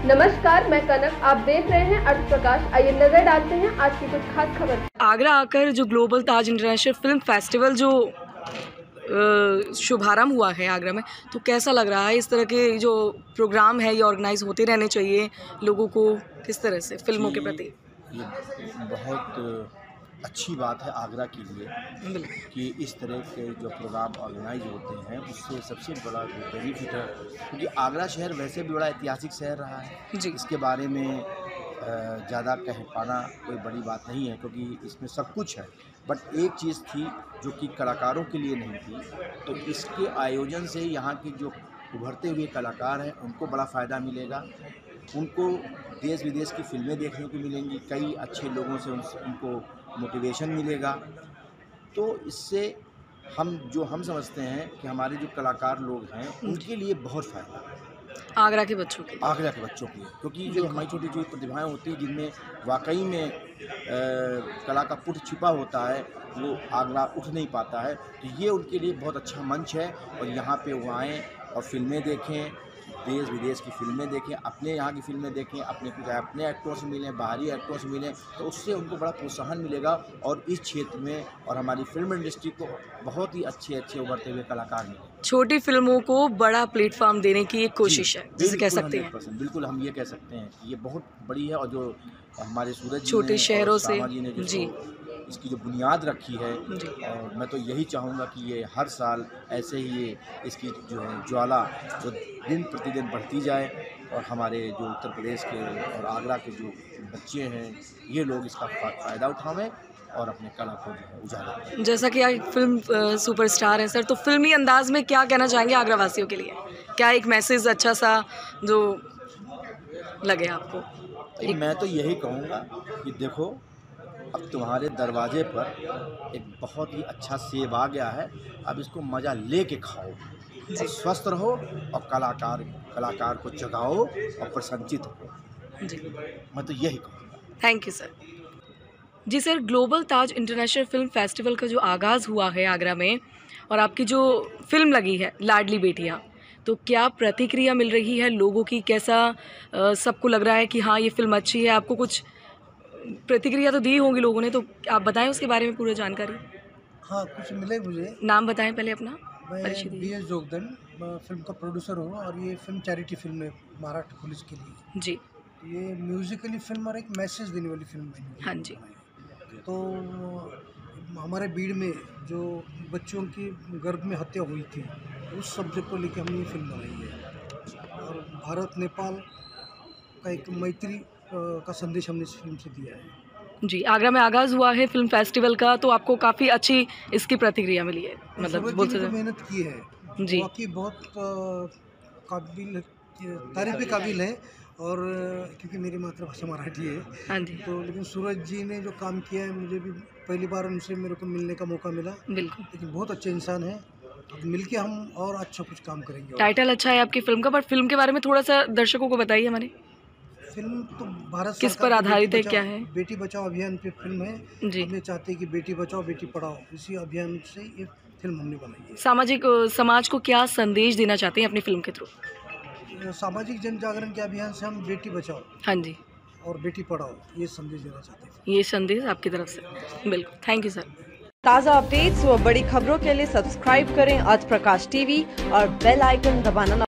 नमस्कार, मैं कनक। आप देख रहे हैं अर्थ प्रकाश। आइए नजर डालते हैं आज की कुछ खास खबर। आगरा आकर जो global Taj international film festival जो शुभारंभ हुआ है आगरा में, तो कैसा लग रहा है? इस तरह के जो प्रोग्राम है ये ऑर्गेनाइज होते रहने चाहिए लोगों को, किस तरह से फिल्मों के प्रति? ये बहुत अच्छी बात है आगरा के लिए कि इस तरह के जो प्रोग्राम ऑर्गेनाइज होते हैं उससे सबसे बड़ा जो बेनिफिट है, क्योंकि आगरा शहर वैसे भी बड़ा ऐतिहासिक शहर रहा है जी। इसके बारे में ज़्यादा कह पाना कोई बड़ी बात नहीं है, क्योंकि इसमें सब कुछ है। बट एक चीज़ थी जो कि कलाकारों के लिए नहीं थी, तो इसके आयोजन से यहाँ के जो उभरते हुए कलाकार हैं उनको बड़ा फ़ायदा मिलेगा। उनको देश विदेश की फिल्में देखने को मिलेंगी, कई अच्छे लोगों से उनको मोटिवेशन मिलेगा। तो इससे हम समझते हैं कि हमारे जो कलाकार लोग हैं उनके लिए बहुत फ़ायदा है, आगरा के बच्चों के लिए, क्योंकि जो हमारी छोटी छोटी प्रतिभाएं होती हैं जिनमें वाकई में कला का पुट छिपा होता है, वो आगरा उठ नहीं पाता है, तो ये उनके लिए बहुत अच्छा मंच है। और यहाँ पे वो आएँ और फिल्में देखें, देश विदेश की फिल्में देखें, अपने यहाँ की फिल्में देखें, अपने एक्टरों से मिलें, बाहरी एक्टरों से मिलें, तो उससे उनको बड़ा प्रोत्साहन मिलेगा और इस क्षेत्र में और हमारी फिल्म इंडस्ट्री को बहुत ही अच्छे अच्छे उभरते हुए कलाकार मिलें। छोटी फिल्मों को बड़ा प्लेटफॉर्म देने की एक कोशिश है, जिसे कह सकते हैं। बिल्कुल, हम ये कह सकते हैं कि ये बहुत बड़ी है। और जो हमारे सूरज छोटे शहरों से जी इसकी जो बुनियाद रखी है, और मैं तो यही चाहूँगा कि ये हर साल ऐसे ही इसकी जो ज्वाला जो दिन प्रतिदिन बढ़ती जाए और हमारे जो उत्तर प्रदेश के और आगरा के जो बच्चे हैं ये लोग इसका फ़ायदा उठावें और अपने कला को जो है उजागर करें। जैसा कि आप फिल्म सुपरस्टार हैं सर, तो फिल्मी अंदाज में क्या कहना चाहेंगे आगरा वासियों के लिए? क्या एक मैसेज अच्छा सा जो लगे आपको? मैं तो यही कहूँगा कि देखो, अब तुम्हारे दरवाजे पर एक बहुत ही अच्छा सेब आ गया है, अब इसको मज़ा ले के खाओ, स्वस्थ रहो और कलाकार को जगाओ और प्रसन्नचित हो जी। मैं तो यही कहूँगा। Thank you sir. जी sir, global Taj international film festival का जो आगाज़ हुआ है आगरा में और आपकी जो फिल्म लगी है लाडली बेटियाँ, तो क्या प्रतिक्रिया मिल रही है लोगों की? कैसा सबको लग रहा है कि हाँ ये फिल्म अच्छी है? आपको कुछ प्रतिक्रिया तो दी होंगी लोगों ने, तो आप बताएं उसके बारे में पूरी जानकारी। हाँ, कुछ मिले मुझे। नाम बताएं पहले अपना। मैं BS जोगदन फिल्म का प्रोड्यूसर हूँ और ये फिल्म चैरिटी फिल्म है महाराष्ट्र पुलिस के लिए जी। ये म्यूजिकली फिल्म और एक मैसेज देने वाली फिल्म है। हाँ जी। तो हमारे भीड़ में जो बच्चों की गर्भ में हत्या हुई थी उस सब्जेक्ट को लेकर हमने ये फिल्म बनाई है और भारत नेपाल का एक मैत्री का संदेश हमने इस फिल्म से दिया है जी। आगरा में आगाज़ हुआ है फिल्म फेस्टिवल का, तो आपको काफ़ी अच्छी इसकी प्रतिक्रिया मिली है? मतलब बहुत मेहनत की है जी, बाकी बहुत काबिल तारीफ के काबिल है। और क्योंकि मेरी मातृभाषा मराठी है हाँ जी, तो लेकिन सूरज जी ने जो काम किया है, मुझे भी पहली बार उनसे मेरे को मिलने का मौका मिला। बिल्कुल, लेकिन बहुत अच्छे इंसान है, मिलके हम और अच्छा कुछ काम करेंगे। टाइटल अच्छा है आपकी फिल्म का, पर फिल्म के बारे में थोड़ा सा दर्शकों को बताइए हमारे। फिल्म तो भारत किस पर आधारित है, क्या है? बेटी बचाओ अभियान पे फिल्म है जी। हमने चाहते हैं कि बेटी बचाओ बेटी पढ़ाओ, इसी अभियान से ये फिल्म हमने बनाई है। समाज को क्या संदेश देना चाहते हैं अपनी फिल्म के थ्रू? सामाजिक जन जागरण के अभियान से हम बेटी बचाओ हाँ जी और बेटी पढ़ाओ ये संदेश देना चाहते हैं। ये संदेश आपकी तरफ से बिल्कुल। Thank you sir. ताज़ा अपडेट्स व बड़ी खबरों के लिए सब्सक्राइब करें अर्थ प्रकाश TV और बेल आइकन दबाना